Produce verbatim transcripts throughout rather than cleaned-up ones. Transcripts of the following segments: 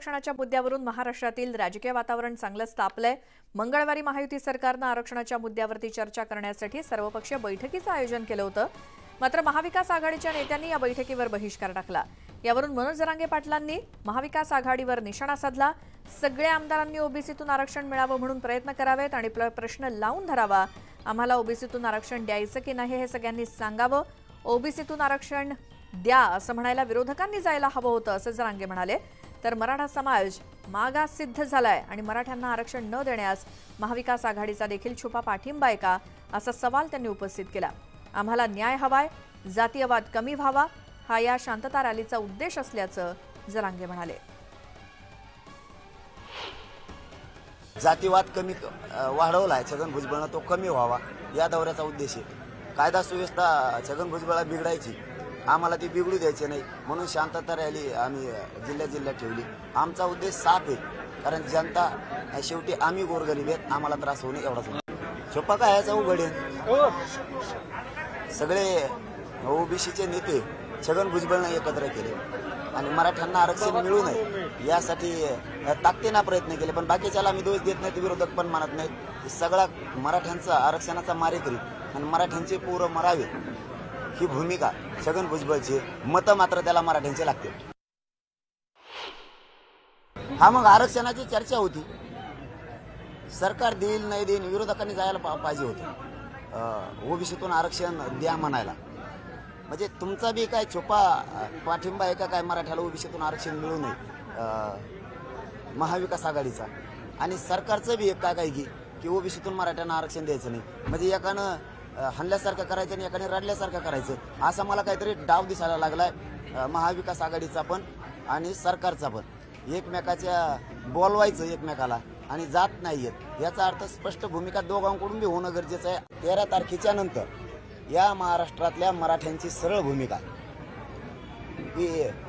आरक्षणाच्या मुद्द्यावरून महाराष्ट्रातील राजकीय वातावरण चांगलंच तापलंय। मंगळवारी महायुती सरकारने आरक्षणाच्या मुद्द्यावरती चर्चा करण्यासाठी सर्वपक्षीय बैठकीचं आयोजन केलं होतं। मात्र महाविकास आघाडीच्या नेत्यांनी या बैठकीवर बहिष्कार टाकला। यावरून मनोज जरांगे पाटलांनी महाविकास आघाडीवर निशाणा साधला। सगळ्या आमदारांनी ओबीसीतून आरक्षण मिळावं म्हणून प्रयत्न करावेत आणि प्रश्न लावून धरावा। आम्हाला ओबीसीतून आरक्षण द्यायचं की नाही हे सगळ्यांनी सांगावं। ओबीसीतून आरक्षण द्या असं म्हणायला विरोधकांनी जायला हवं होतं असं जरांगे म्हणाले। तर मराठा समाज मागास सिद्ध झालाय आणि मराठ्यांना आरक्षण न देण्यास महाविकास आघाडीचा देखील छुपा पाठिंबा आहे का असा सवाल त्यांनी उपस्थित केला। आम्हाला न्याय हवाय, जातीयवाद कमी व्हावा हा या शांतता रॅलीचा उद्देश असल्याचं जरांगे म्हणाले। जातीवाद कमी वाढवलाय छगन भुजबळांना, तो कमी व्हावा या दौऱ्याचा उद्देश आहे। कायदा सुव्यवस्था छगन भुजबळांना बिघडायची, आम्हाला ती बिघडू द्यायची नाही म्हणून शांतता रॅली आम्ही जिल्ह्या जिल्ह्यात ठेवली। आमचा उद्देश साफ आहे, कारण जनता शेवटी आम्ही गोरगरीब आहेत, आम्हाला त्रास होणे एवढाच होता। छुपा काय याचा उघड आहे। सगळे ओबीसीचे नेते छगन भुजबळांना एकत्र केले आणि मराठ्यांना आरक्षण मिळू नये यासाठी ताकदीने प्रयत्न केले, पण बाकीच्याला आम्ही दोष देत नाही, विरोधक पण मानत नाहीत। सगळा मराठ्यांचा आरक्षणाचा मारेकरी आणि मराठ्यांचे पोरं मरावे ही भूमिका छगन भुजबळची। मतं मात्र त्याला मराठ्यांचे लागते। हा मग आरक्षणाची चर्चा होती, सरकार देईल नाही देईल विरोधकांनी जायला पाहिजे होतं। ओबीसीतून आरक्षण द्या म्हणायला म्हणजे तुमचा बी काय छुपा पाठिंबा आहे का काय मराठ्याला ओबीसीतून आरक्षण मिळू नये महाविकास आघाडीचा, आणि सरकारचं बी एक काय काय की की ओबीसीतून मराठ्यांना आरक्षण द्यायचं नाही, म्हणजे एकानं हल्ल्यासारखं करायचं आणि एकाने रडल्यासारखं करायचं असा मला काहीतरी डाव दिसायला लागलाय महाविकास आघाडीचा पण आणि सरकारचा पण। एकमेकाच्या बोलवायचं एकमेकाला आणि जात नाहीयेत याचा अर्थ स्पष्ट भूमिका दोघांकडून बी होणं गरजेचं आहे। तेरा तारखेच्या नंतर या महाराष्ट्रातल्या मराठ्यांची सरळ भूमिका की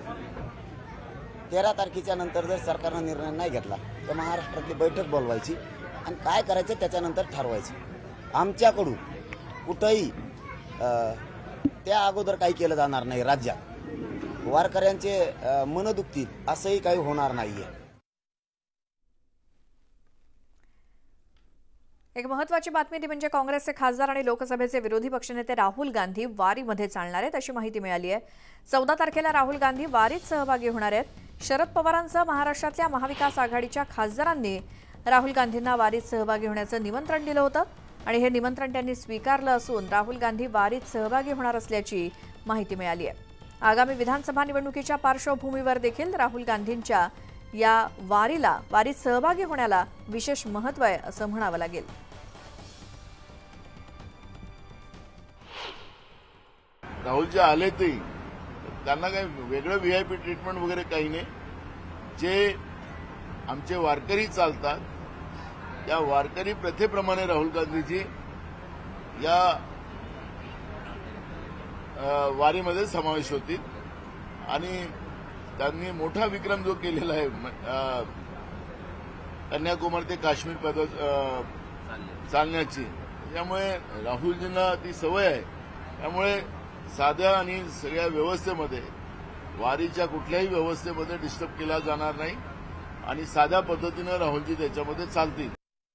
तेरा तारखेच्या नंतर जर सरकारनं निर्णय नाही घेतला तर महाराष्ट्रातली बैठक बोलवायची आणि काय करायचं त्याच्यानंतर ठरवायचं। आमच्याकडून कुठंही त्या अगोदर काही केलं जाणार नाही। राज्यात वारकऱ्यांचे मन दुखतील असंही काही होणार नाहीये। एक महत्त्वाची बातमी ती म्हणजे काँग्रेसचे खासदार आणि लोकसभेचे विरोधी पक्षनेते राहुल गांधी वारीमध्ये चालणार आहेत अशी माहिती मिळाली आहे। चौदा तारखेला राहुल गांधी वारीत सहभागी होणार आहेत। शरद पवारांसह महाराष्ट्रातल्या महाविकास आघाडीच्या खासदारांनी राहुल गांधींना वारीत सहभागी होण्याचं निमंत्रण दिलं होतं आणि हे निमंत्रण त्यांनी स्वीकारलं असून राहुल गांधी वारीत सहभागी होणार असल्याची माहिती मिळाली आहे। आगामी विधानसभा निवडणुकीच्या पार्श्वभूमीवर देखील राहुल गांधींच्या या वारीला वारीत सहभागी होण्याला विशेष महत्त्व आहे असं म्हणावं लागेल। राहुलजी आले ते त्यांना काही वेगळं व्हीआयपी ट्रीटमेंट वगैरे काही नाही। जे आमचे वारकरी चालतात त्या वारकरी प्रथेप्रमाणे राहुल गांधीजी या वारीमध्ये समावेश होतील आणि त्यांनी मोठा विक्रम जो केलेला आहे कन्याकुमारी ते काश्मीर पद चालण्याची, त्यामुळे राहुलजींना ती सवय आहे। त्यामुळे साध्या आणि सगळ्या व्यवस्थेमध्ये वारीच्या कुठल्याही व्यवस्थेमध्ये डिस्टर्ब केला जाणार नाही आणि साध्या पद्धतीनं राहुलजी त्याच्यामध्ये चालतील।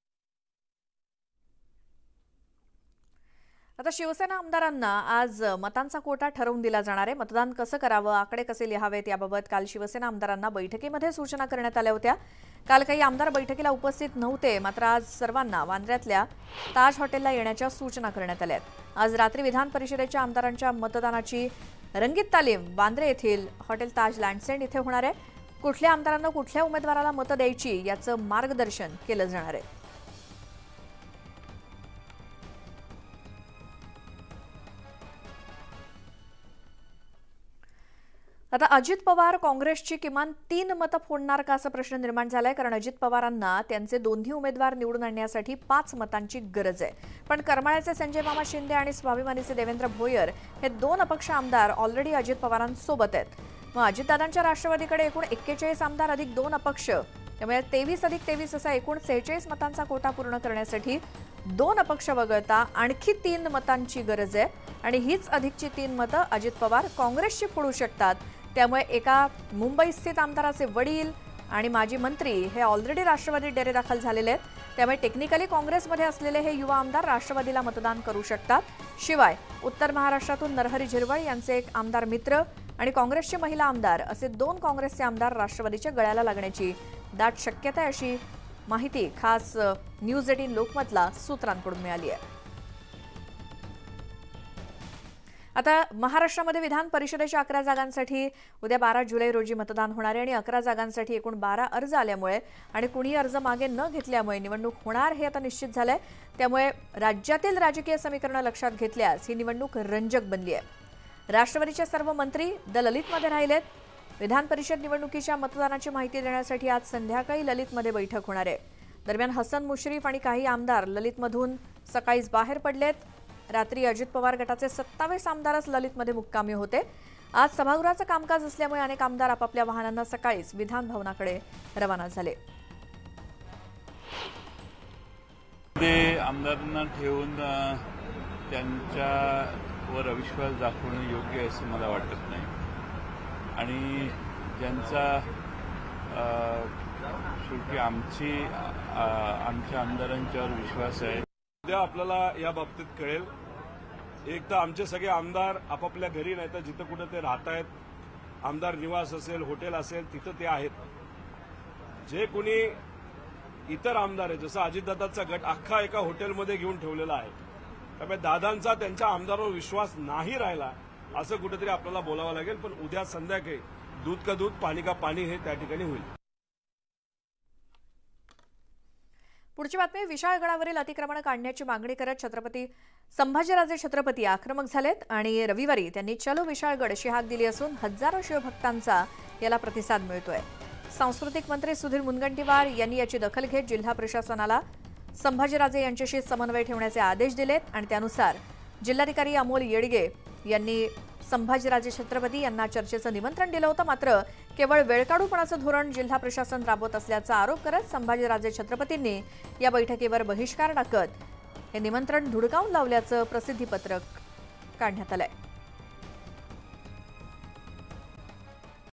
आता शिवसेना आमदारांना आज मतांचा कोटा ठरवून दिला जाणार आहे। मतदान कसं करावं, आकडे कसे लिहावेत याबाबत काल शिवसेना आमदारांना बैठकीमध्ये सूचना करण्यात आल्या होत्या। काल काही आमदार बैठकीला उपस्थित नव्हते, मात्र आज सर्वांना वांद्र्यातल्या ताज हॉटेलला येण्याच्या सूचना करण्यात आल्या आहेत। आज रात्री विधान परिषदेच्या आमदारांच्या मतदानाची रंगीत तालीम वांद्रे येथील हॉटेल ताज लँडसेंड इथे होणार आहे। कुठल्या आमदारांना कुठल्या उमेदवाराला मतं द्यायची याचं मार्गदर्शन केलं जाणार आहे। आता अजित पवार काँग्रेसची किमान तीन मतं फोडणार का असा प्रश्न निर्माण झालाय, कारण अजित पवारांना त्यांचे दोन्ही उमेदवार निवडून आणण्यासाठी पाच मतांची गरज आहे। पण करमाळ्याचे संजय मामा शिंदे आणि स्वाभिमानीचे देवेंद्र भोयर हे दोन अपक्ष आमदार ऑलरेडी अजित पवारांसोबत आहेत। मग अजितदादांच्या राष्ट्रवादीकडे एकूण एक्केचाळीस आमदार अधिक दोन अपक्ष, त्यामुळे तेवीस अधिक तेवीस असा एकूण सेहेचाळीस मतांचा कोटा पूर्ण करण्यासाठी दोन अपक्ष वगळता आणखी तीन मतांची गरज आहे आणि हीच अधिकची तीन मतं अजित पवार काँग्रेसची फोडू शकतात। त्यामुळे एका मुंबई स्थित आमदाराचे वडील, आणि माजी मंत्री हे ऑलरेडी राष्ट्रवादीत डेरे दाखल झालेले आहेत. त्यामुळे टेक्निकली काँग्रेसमध्ये असलेले हे युवा आमदार राष्ट्रवादीला मतदान करू शकतात. शिवाय उत्तर महाराष्ट्रातून नरहरी झिरवळ यांचे एक आमदार मित्र आणि काँग्रेसचे महिला आमदार असे दोन काँग्रेसचे आमदार राष्ट्रवादीच्या गळ्याला लागण्याची दाट शक्यता आहे, अशी माहिती खास न्यूज एटीन लोकमतला सूत्रांकडून मिळाली आहे. आता महाराष्ट्रामध्ये विधान परिषदेच्या अकरा जागांसाठी उद्या बारा जुलै रोजी मतदान होणार आहे आणि अकरा जागांसाठी एकूण बारा अर्ज आल्यामुळे आणि कुणी अर्ज मागे न घेतल्यामुळे निवडणूक होणार हे आता निश्चित झालंय. त्यामुळे राज्यातील राजकीय समीकरणं लक्षात घेतल्यास ही निवडणूक रंजक बनली आहे. राष्ट्रवादीचे सर्व मंत्री द ललितमध्ये राहिलेत. विधान परिषद निवडणुकीच्या मतदानाची माहिती देण्यासाठी आज संध्याकाळी ललितमध्ये बैठक होणार आहे. दरम्यान हसन मुश्रीफ आणि काही आमदार ललितमधून सकाळीच बाहेर पडलेत. रात्री अजित पवार गटाचे सत्तावीस आमदारच ललितमध्ये मुक्कामी होते. आज सभागृहाचं कामकाज असल्यामुळे अनेक आमदार आपापल्या वाहनांना सकाळीच विधान भवनाकडे रवाना झाले. ते आमदारांना ठेवून त्यांच्यावर अविश्वास दाखवणं योग्य आहे असं मला वाटत नाही. आणि ज्यांचा शेवटी आमची आमच्या आमदारांच्यावर विश्वास आहे, उद्या आपल्याला या बाबतीत कळेल. एक तर आमचे सगळे आमदार आपापल्या घरी नाही तर जिथं कुठं ते राहत आहेत, आमदार निवास असेल, हॉटेल असेल, तिथं ते आहेत. जे कोणी इतर आमदार आहेत, जसं अजितदादांचा गट अख्खा एका हॉटेलमध्ये घेऊन ठेवलेला आहे, त्यामुळे दादांचा त्यांच्या आमदारावर विश्वास नाही राहिला असं कुठेतरी आपल्याला बोलावं लागेल. पण उद्या संध्याकाळी दूध का दूध पाणी का पाणी हे त्या ठिकाणी होईल. पुढची बातमी. विशाळगडावरील अतिक्रमण काढण्याची मागणी करत छत्रपती संभाजीराजे छत्रपती आक्रमक झालेत आणि रविवारी त्यांनी चलो विशाळगड अशी हाक दिली असून हजारो शिवभक्तांचा याला प्रतिसाद मिळतोय. सांस्कृतिक मंत्री सुधीर मुनगंटीवार यांनी याची दखल घेत जिल्हा प्रशासनाला संभाजीराजे यांच्याशी समन्वय ठेवण्याचे आदेश दिलेत आणि त्यानुसार जिल्हाधिकारी अमोल येडगे यांनी संभाजीराजे छत्रपती यांना चर्चेचं निमंत्रण दिलं होतं. मात्र केवळ वेळकाढूपणाचं धोरण जिल्हा प्रशासन राबवत असल्याचा आरोप करत संभाजीराजे छत्रपतींनी या बैठकीवर बहिष्कार टाकत हे निमंत्रण धुडकावून लावल्याचं प्रसिद्धीपत्रक काढण्यात आलंय.